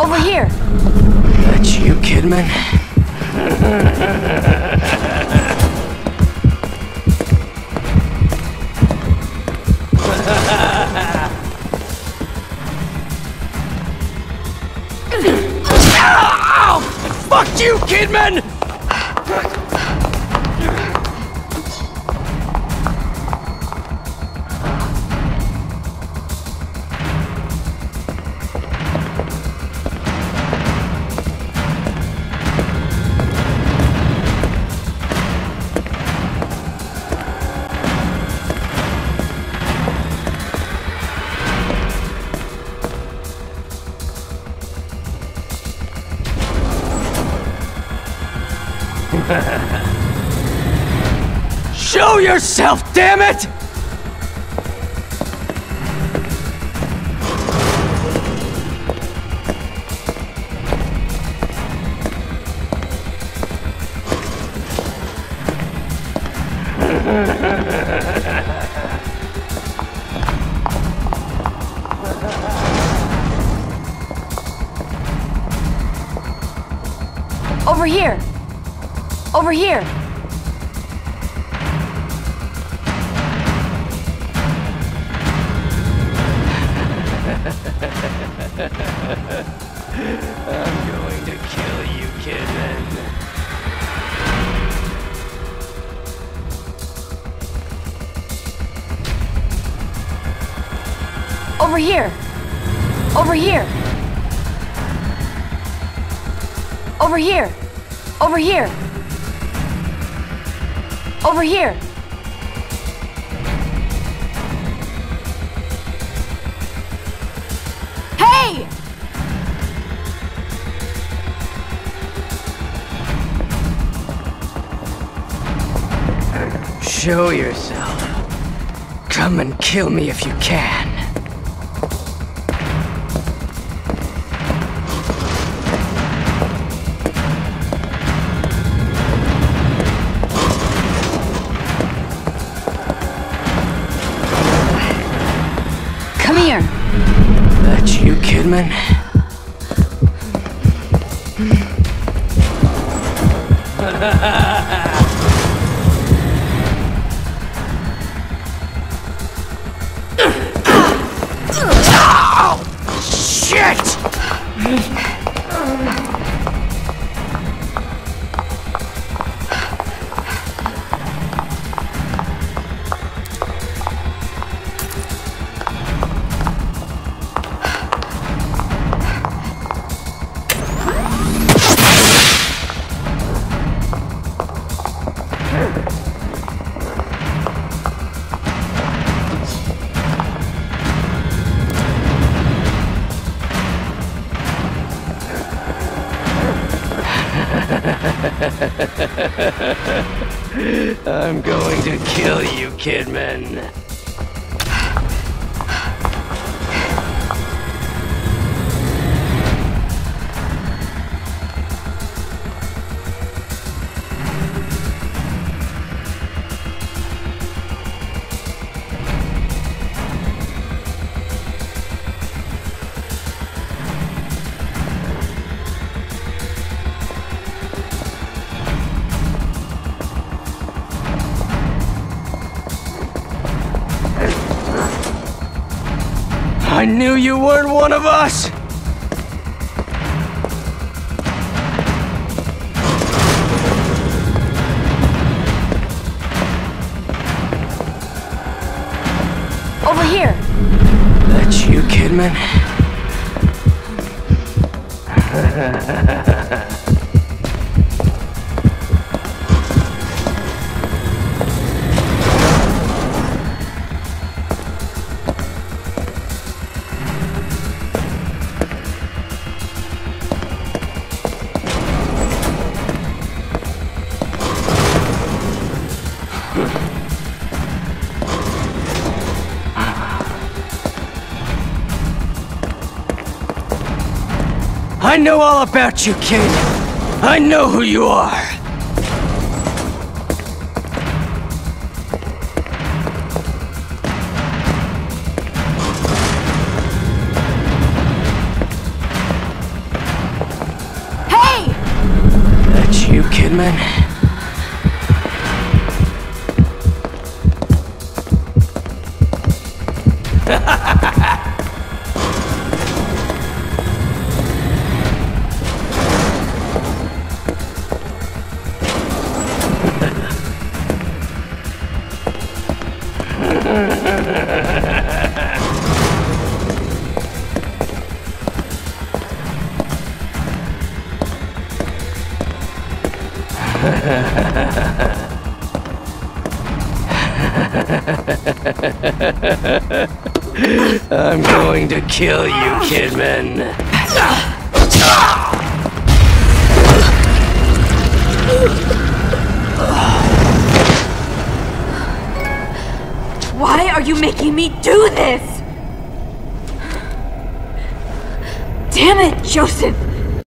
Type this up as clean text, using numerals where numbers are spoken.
Over here! That's you, Kidman? Ow! Fuck you, Kidman! Show yourself, damn it! Over here! Over here! I'm going to kill you, Kidman. Over here! Over here! Over here! Over here! Over here! Hey! Show yourself. Come and kill me if you can. Come here! That's you, Kidman? Shit! I'm going to kill you, Kidman. I knew you weren't one of us! Over here! That's you, Kidman? I know all about you, kid. I know who you are. Kidman. I'm going to kill you, Kidman. Why are you making me do this? Damn it, Joseph!